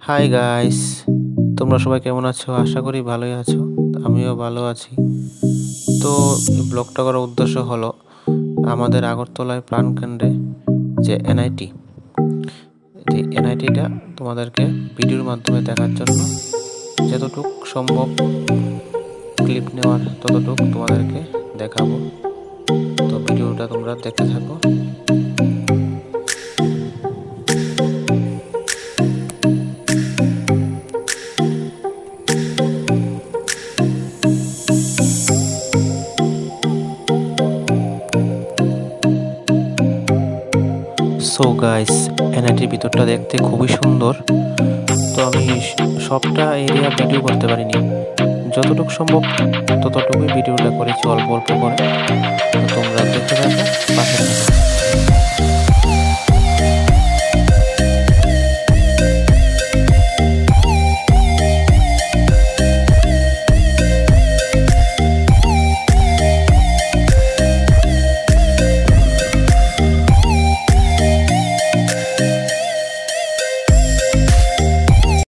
Hi guys, তোমরা সবাই কেমন আছো? আশা করি ভালোই আছো। আমিও ভালো আছি। তো এই ব্লগটা করার উদ্দেশ্য হলো আমাদের আগরতলায় প্রাণকেন্দ্রে যে এনআইটি, যে এনআইটিটা তোমাদেরকে ভিডিওর মাধ্যমে দেখার জন্য যতটুক সম্ভব ক্লিপ নেওয়ার ততটুক তোমাদেরকে দেখাবো। তো ভিডিওটা তোমরা দেখতে থাকো। সো গাইস, এনআইটির ভিতরটা দেখতে খুবই সুন্দর। তো আমি সবটা এরিয়া ভিডিও করতে পারিনি, যতটুকু সম্ভব ততটুকুই ভিডিওটা করেছি, অল্প অল্প করে। তো তোমরা দেখতে থাকো, পাশে থাকো।